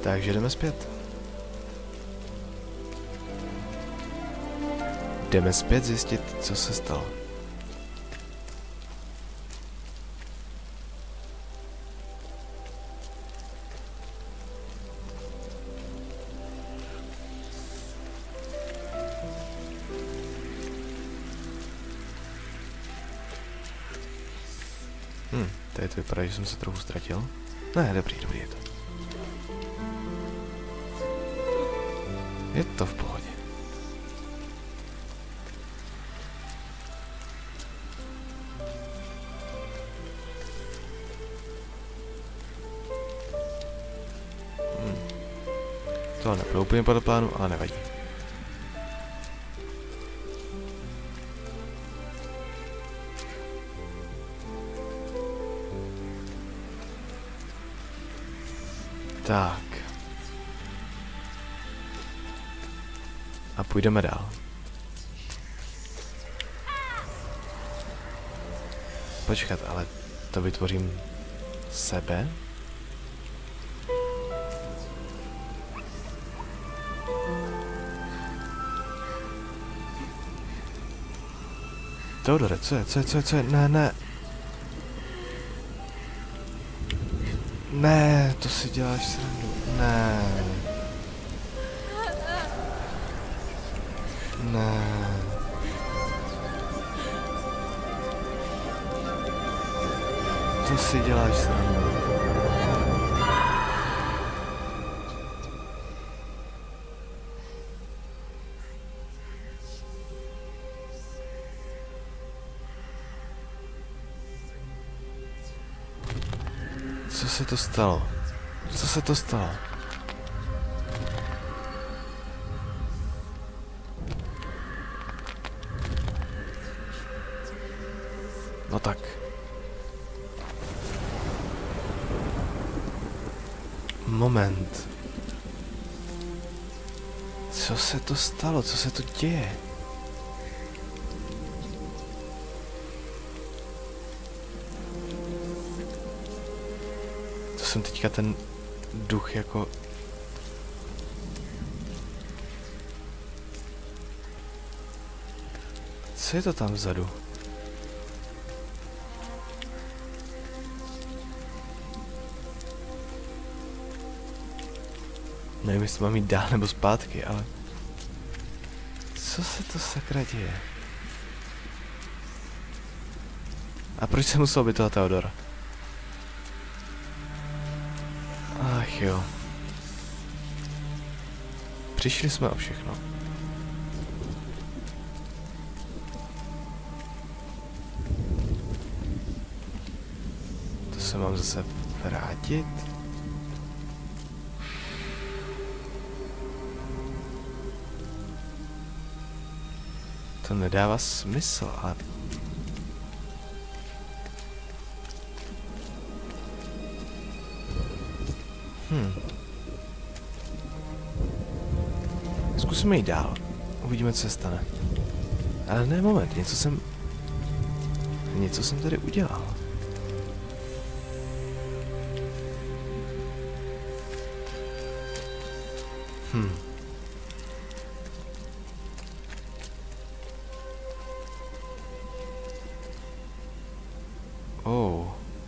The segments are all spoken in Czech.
Takže jdeme zpět. Jdeme zpět zjistit, co se stalo. Tady to vypadá, že jsem se trochu ztratil. Ne, dobrý je to. Je to v pohodě. To nebylo úplně podle plánu, ale nevadí. Tak. A půjdeme dál. Počkat, ale to vytvořím sebe? Teodore, co je? Ne. Ne, to si děláš srandu. Ne. To si děláš srandu. Co se to stalo? No tak. Moment. Co se to stalo? Co se to děje? To jsem teďka ten duch jako... Co je to tam vzadu? Nevím, jestli mám jít dál nebo zpátky, ale... Co se to sakra děje? A proč se musel obětovat Teodora? Ach jo. Přišli jsme o všechno. To se mám zase vrátit? To nedává smysl, ale... Zkusíme jít dál. Uvidíme, co se stane. Ale ne, moment, něco jsem tady udělal. Oh.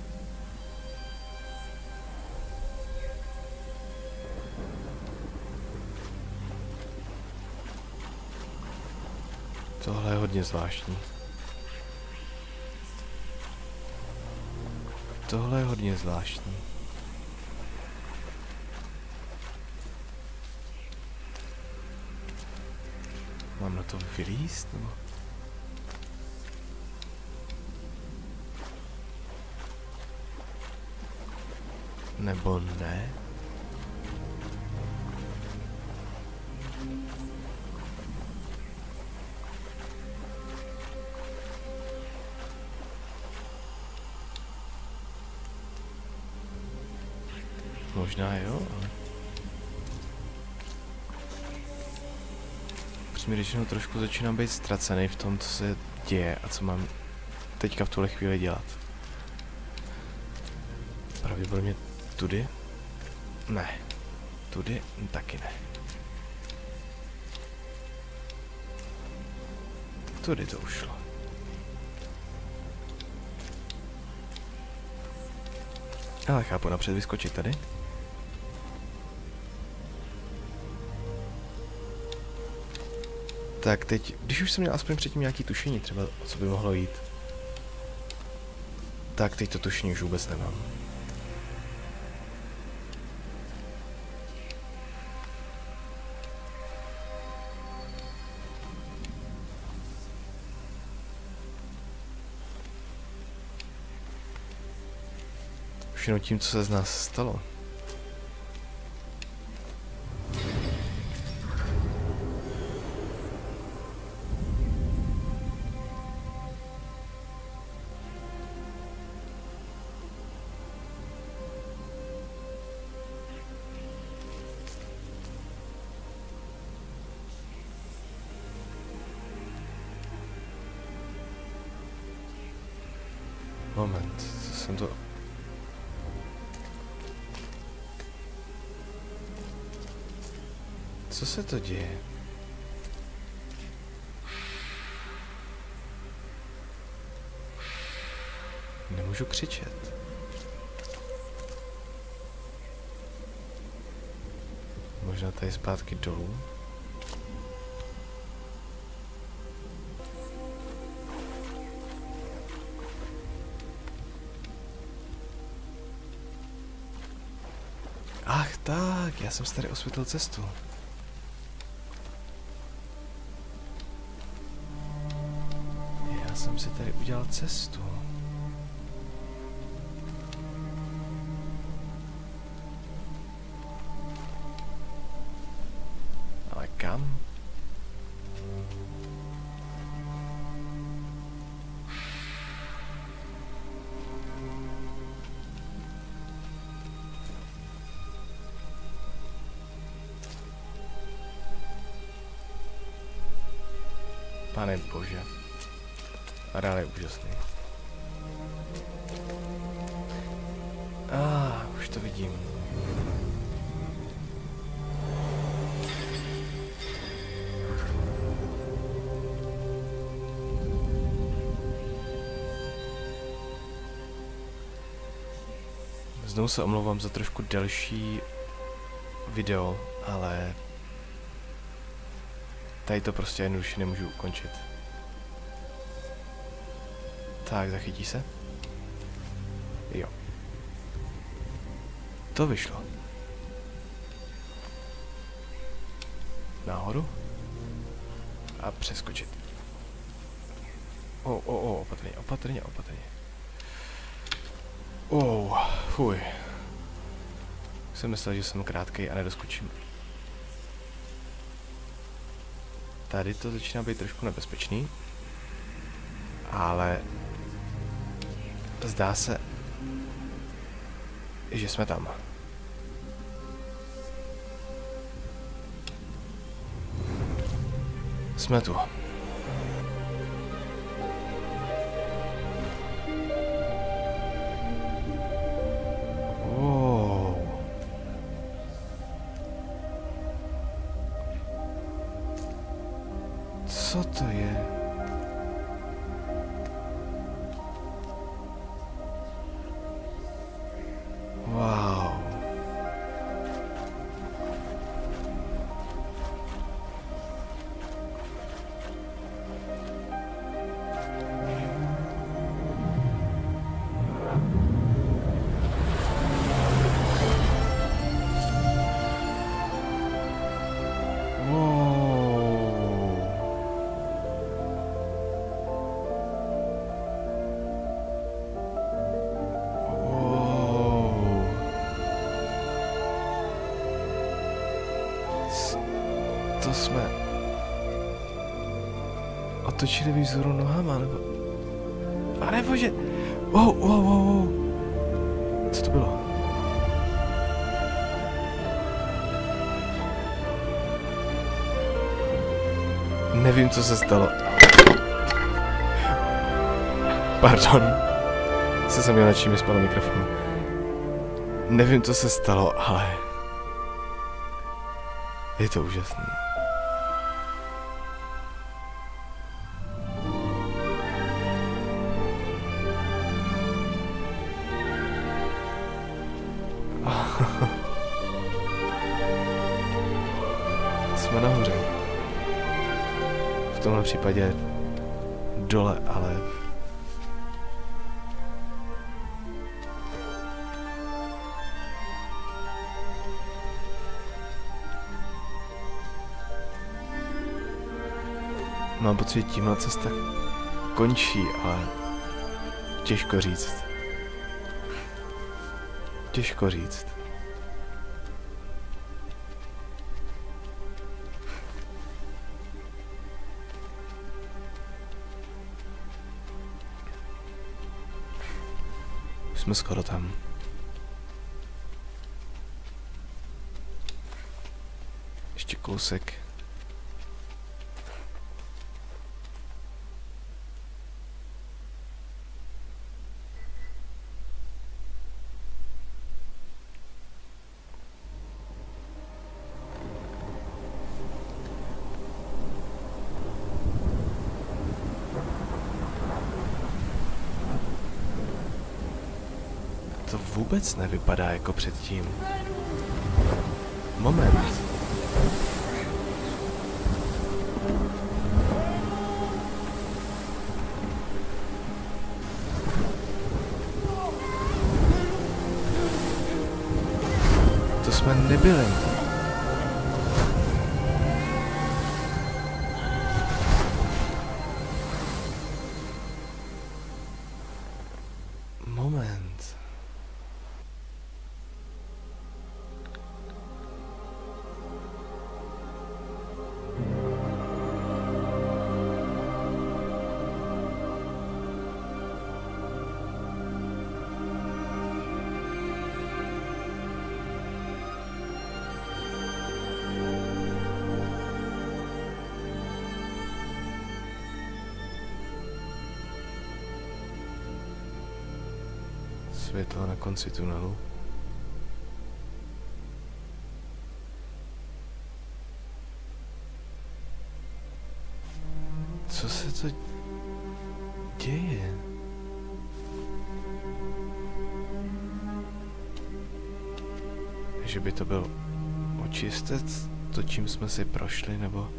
Tohle je hodně zvláštní. Mám na to vylízt, nebo? Nebo ne? Možná jo, ale... Přímě řečeno trošku začínám být ztracený v tom, co se děje a co mám teďka v tuhle chvíli dělat. Pravděpodobně tudy? Ne. Tudy taky ne. Tudy to už šlo. Ale chápu, napřed vyskočit tady. Tak teď, když už jsem měl aspoň předtím nějaký tušení, třeba o co by mohlo jít, tak teď to tušení už vůbec nemám. Už jenom tím, co se z nás stalo. Moment, co jsem to... Co se to děje? Nemůžu křičet. Možná tady zpátky dolů. Ach tak, já jsem si tady osvětlil cestu. Já jsem si tady udělal cestu. Ale kam? Pane bože. Areál je úžasný. Už to vidím. Znovu se omlouvám za trošku delší video, ale tady to prostě jednoduše nemůžu ukončit. Tak, zachytí se? Jo. To vyšlo. Nahoru. A přeskočit. Opatrně, opatrně, opatrně. Fuj. Jsem myslel, že jsem krátkej a nedoskočím. Tady to začíná být trošku nebezpečný. Ale zdá se, že jsme tam. Jsme tu. Co to je? Wow. To jsme otočili vzhůru nohama, nebo... Pane bože! Co to bylo? Nevím, co se stalo. Pardon. Se měl, na čím mi spadl mikrofon. Nevím, co se stalo, ale... Je to úžasný. Jsme nahoře. V tomhle případě dole, ale mám pocit, že tímhle cesta končí, ale těžko říct. Těžko říct. Už jsme skoro tam. Ještě kousek. To vůbec nevypadá jako předtím. Moment. To jsme nebyli. Moment. Světlo na konci tunelu. Co se to děje? Že by to byl očistec, to čím jsme si prošli, nebo...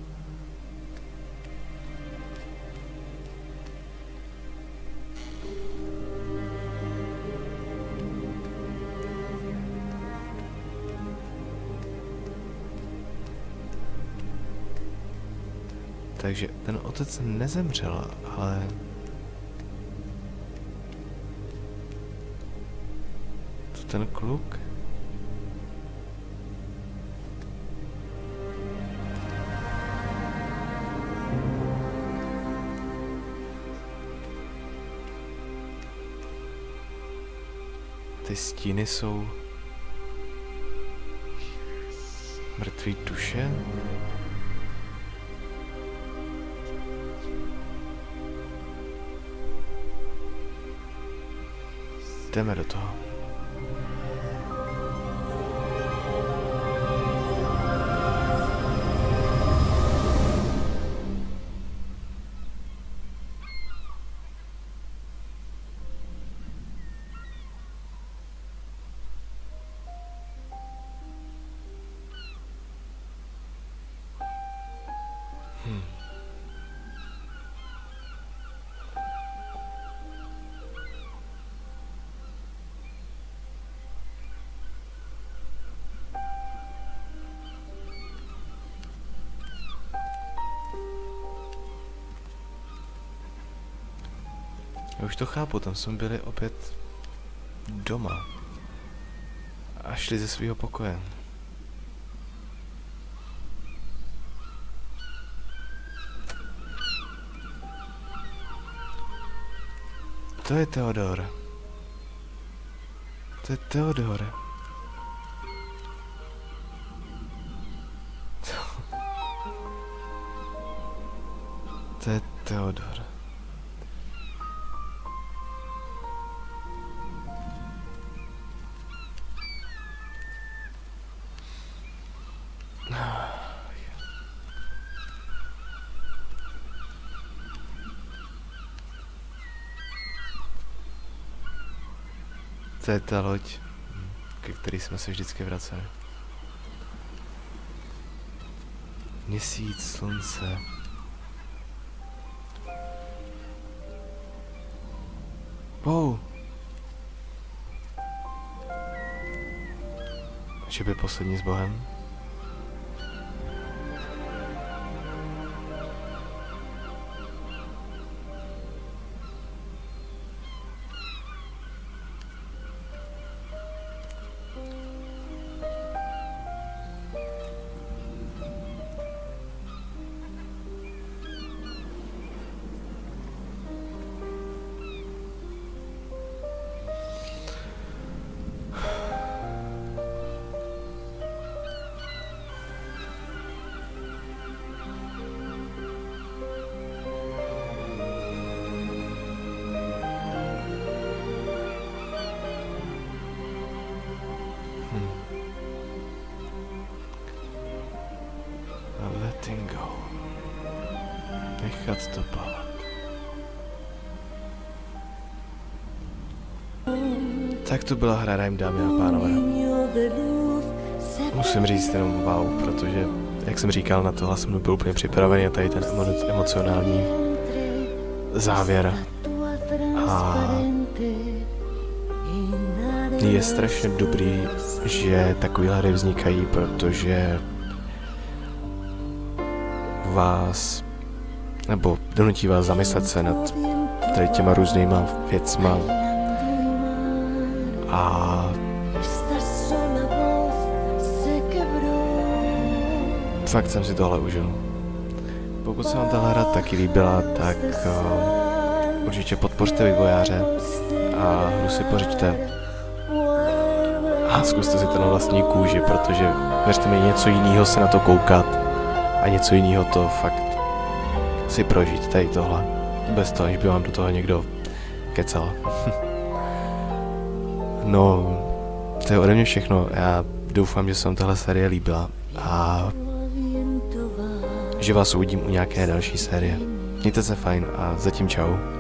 Takže ten otec nezemřel, ale... To ten kluk? Ty stíny jsou... mrtvý duše? Jdeme do toho. Já už to chápu, tam jsme byli opět doma a šli ze svého pokoje. To je Theodor. To je Theodor. To je Theodor. To je ta loď, ke který jsme se vždycky vraceli. Měsíc, slunce. Wow. Že by poslední s Bohem? Letting go. Nechat to plavat. Tak to byla hra Rime, dámy a pánové. Musím říct jenom wow, protože, jak jsem říkal, na tohle jsem byl úplně připravený a tady ten emocionální závěr. A je strašně dobrý, že takovéhle hry vznikají, protože vás, nebo donutí vás zamyslet se nad tady těma různýma věcma a fakt jsem si tohle užil. Pokud se vám tahle hra taky líbila, tak určitě podpořte vývojáře a hru si pořiďte a zkuste si to na vlastní kůži, protože věřte mi, něco jiného se na to koukat a něco jiného to fakt si prožít, tady tohle. Bez toho, že by vám do toho někdo kecal. No, to je ode mě všechno. Já doufám, že se vám tahle série líbila a že vás uvidím u nějaké další série. Mějte se fajn a zatím čau.